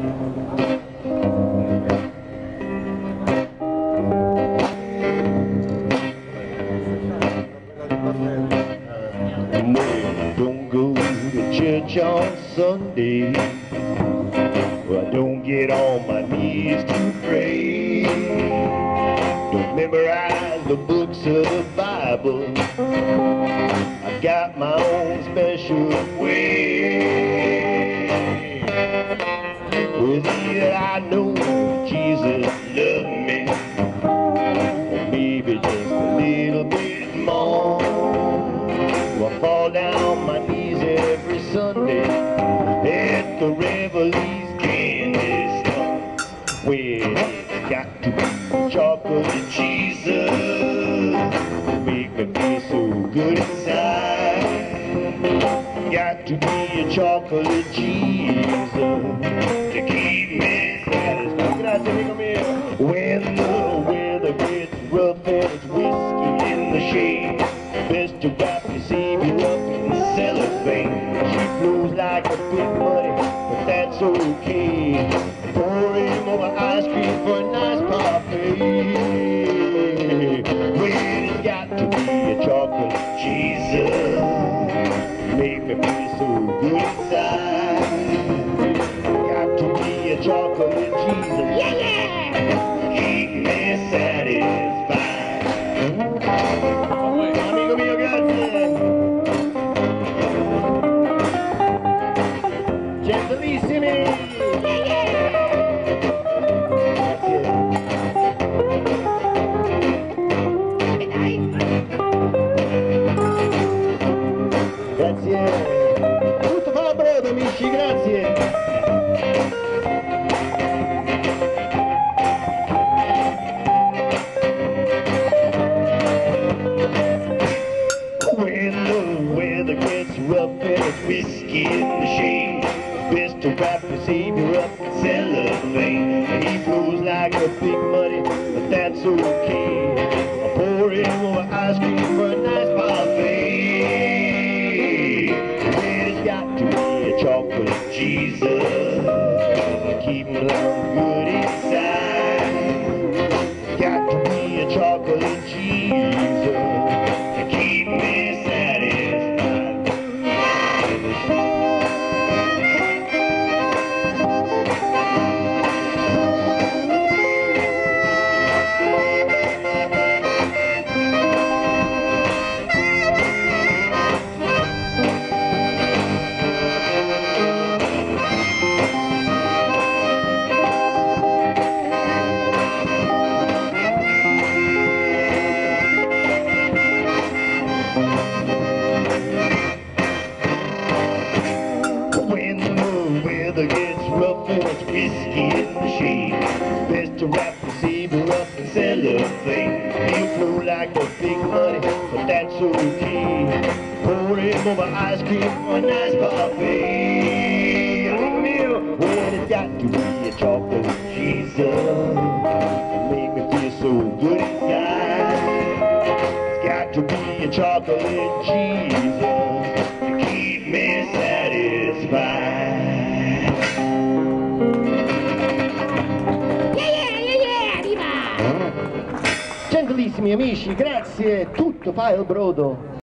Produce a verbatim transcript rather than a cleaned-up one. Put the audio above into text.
Don't go to church on Sunday. Well, I don't get on my knees to pray. Don't memorize the books of the Bible. I got my own special way. With it I know Jesus loved me, or maybe just a little bit more. I fall down on my knees every Sunday at the Revelries candy store. Well, it's got to be chocolate Jesus, make me feel so good inside. Got to be a chocolate Jesus to keep me satisfied. When the weather gets rough and it's whiskey in the shade, best to wrap your Savior up in cellophane. She flows like a big muddy, but that's okay. Pour him over ice cream for a nice parfait. Well, it's got to be a chocolate Jesus, make me feel so good inside. Got to be a chocolate Jesus, yeah, yeah, keep me satisfied. Amigo mio, grazie. Gentilissimi. Grazie. Grazie. Tutto fa brodo, amici, grazie. When the weather gets rough and it's whiskey in the shade, best to wrap your Savior up in cellophane. He flows like a big muddy, but that's okay. I pour him over ice cream for a nice parfait. Well, it's got to be a chocolate Jesus, keep me good inside. Got to be a chocolate Jesus to keep me satisfied. When the weather gets rough and it's whiskey in the shade, best to wrap the Savior up in cellophane. He'll flow like a big money, but that's okay. Pour him over ice cream for a nice parfait. Well, it's got to be a chocolate Jesus, make me feel so good inside. It's got to be a chocolate Jesus to keep me satisfied. Yeah, yeah, yeah, yeah, viva! Gentilissimi amici, grazie, tutto fa il brodo.